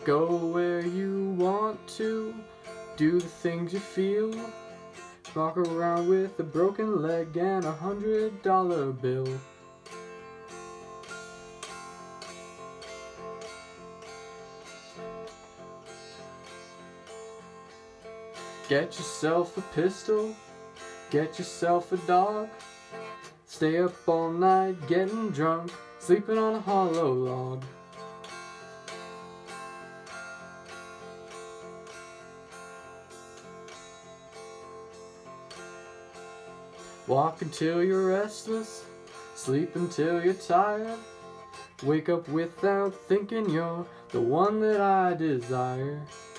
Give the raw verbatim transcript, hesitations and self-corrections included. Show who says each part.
Speaker 1: Go where you want to, do the things you feel. Walk around with a broken leg and a hundred dollar bill. Get yourself a pistol, get yourself a dog. Stay up all night getting drunk, sleeping on a hollow log. Walk until you're restless, sleep until you're tired. Wake up without thinking you're the one that I desire.